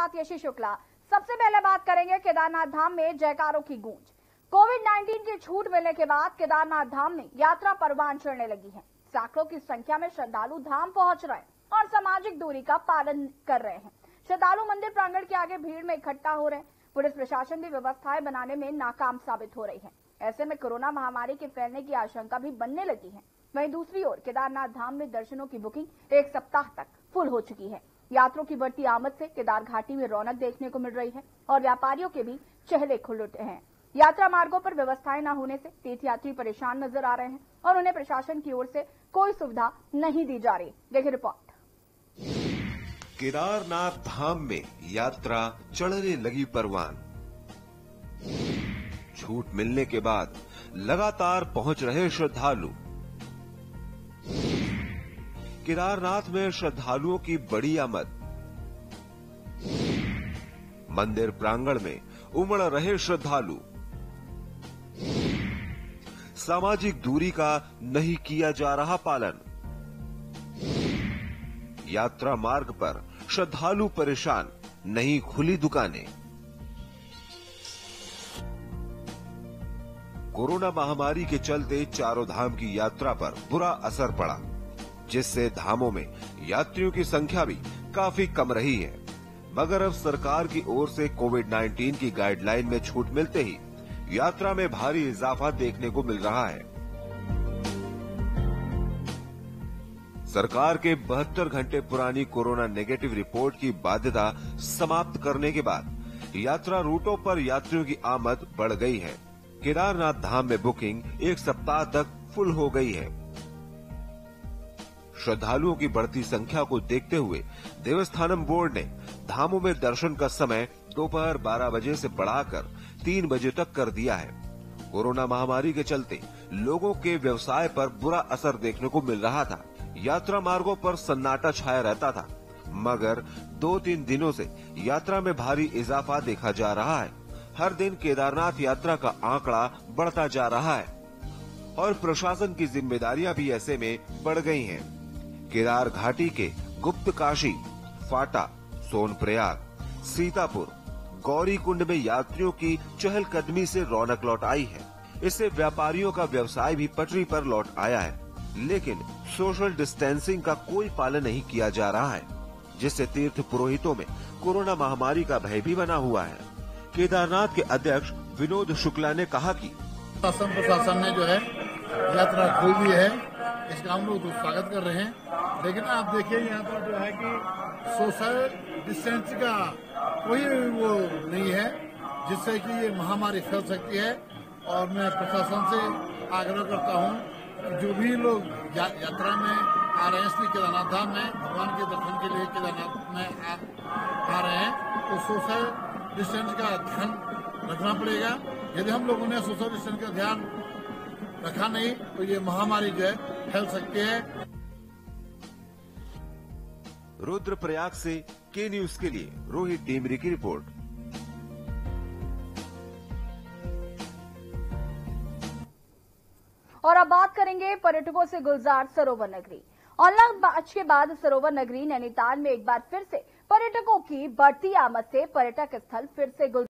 साथ यशी शुक्ला। सबसे पहले बात करेंगे केदारनाथ धाम में जयकारों की गूंज। कोविड-19 की छूट मिलने के बाद केदारनाथ धाम में यात्रा परवान चढ़ने लगी है। सैकड़ों की संख्या में श्रद्धालु धाम पहुंच रहे हैं और सामाजिक दूरी का पालन कर रहे हैं। श्रद्धालु मंदिर प्रांगण के आगे भीड़ में इकट्ठा हो रहे हैं। पुलिस प्रशासन भी व्यवस्थाएं बनाने में नाकाम साबित हो रही है। ऐसे में कोरोना महामारी के फैलने की आशंका भी बनने लगी है। वहीं दूसरी ओर केदारनाथ धाम में दर्शनों की बुकिंग एक सप्ताह तक फुल हो चुकी है। यात्रियों की बढ़ती आमद से केदार घाटी में रौनक देखने को मिल रही है और व्यापारियों के भी चेहरे खुल उठे हैं। यात्रा मार्गों पर व्यवस्थाएं न होने से तीर्थयात्री परेशान नजर आ रहे हैं और उन्हें प्रशासन की ओर से कोई सुविधा नहीं दी जा रही। देखिए रिपोर्ट। केदारनाथ धाम में यात्रा चढ़ने लगी परवान। छूट मिलने के बाद लगातार पहुंच रहे श्रद्धालु। केदारनाथ में श्रद्धालुओं की बड़ी आमद। मंदिर प्रांगण में उमड़ रहे श्रद्धालु। सामाजिक दूरी का नहीं किया जा रहा पालन। यात्रा मार्ग पर श्रद्धालु परेशान, नहीं खुली दुकानें। कोरोना महामारी के चलते चारों धाम की यात्रा पर बुरा असर पड़ा, जिससे धामों में यात्रियों की संख्या भी काफी कम रही है। मगर अब सरकार की ओर से कोविड-19 की गाइडलाइन में छूट मिलते ही यात्रा में भारी इजाफा देखने को मिल रहा है। सरकार के 72 घंटे पुरानी कोरोना नेगेटिव रिपोर्ट की बाध्यता समाप्त करने के बाद यात्रा रूटों पर यात्रियों की आमद बढ़ गई है। केदारनाथ धाम में बुकिंग एक सप्ताह तक फुल हो गई है। श्रद्धालुओं की बढ़ती संख्या को देखते हुए देवस्थानम बोर्ड ने धामों में दर्शन का समय दोपहर 12 बजे से बढ़ाकर 3 बजे तक कर दिया है। कोरोना महामारी के चलते लोगों के व्यवसाय पर बुरा असर देखने को मिल रहा था। यात्रा मार्गों पर सन्नाटा छाया रहता था, मगर 2-3 दिनों से यात्रा में भारी इजाफा देखा जा रहा है। हर दिन केदारनाथ यात्रा का आंकड़ा बढ़ता जा रहा है और प्रशासन की जिम्मेदारियां भी ऐसे में बढ़ गई हैं। केदार घाटी के गुप्त काशी, फाटा, सोनप्रयाग, सीतापुर, गौरी कुंड में यात्रियों की चहलकदमी से रौनक लौट आई है। इससे व्यापारियों का व्यवसाय भी पटरी पर लौट आया है, लेकिन सोशल डिस्टेंसिंग का कोई पालन नहीं किया जा रहा है, जिससे तीर्थ पुरोहितों में कोरोना महामारी का भय भी बना हुआ है। केदारनाथ के अध्यक्ष विनोद शुक्ला ने कहा कि प्रशासन ने जो है यात्रा खोल दी है, इसका हम लोग स्वागत कर रहे हैं। लेकिन आप देखिए यहाँ पर जो है कि सोशल डिस्टेंस का कोई वो नहीं है, जिससे कि ये महामारी फैल सकती है। और मैं प्रशासन से आग्रह करता हूँ कि जो भी लोग यात्रा में आ रहे हैं, इसलिए केदारनाथ धाम में भगवान के दर्शन के लिए केदारनाथ में आ रहे हैं, तो सोशल डिस्टेंस का ध्यान रखना पड़ेगा। यदि हम लोगों ने सोशल डिस्टेंस का ध्यान रखा नहीं तो ये महामारी जो है फैल सकती है। रुद्रप्रयाग से के न्यूज के लिए रोहित डेमरी की रिपोर्ट। और अब बात करेंगे पर्यटकों से गुलजार सरोवर नगरी। ऑनलाइन बैच के बाद सरोवर नगरी नैनीताल में एक बार फिर से पर्यटकों की बढ़ती आमद से पर्यटक स्थल फिर से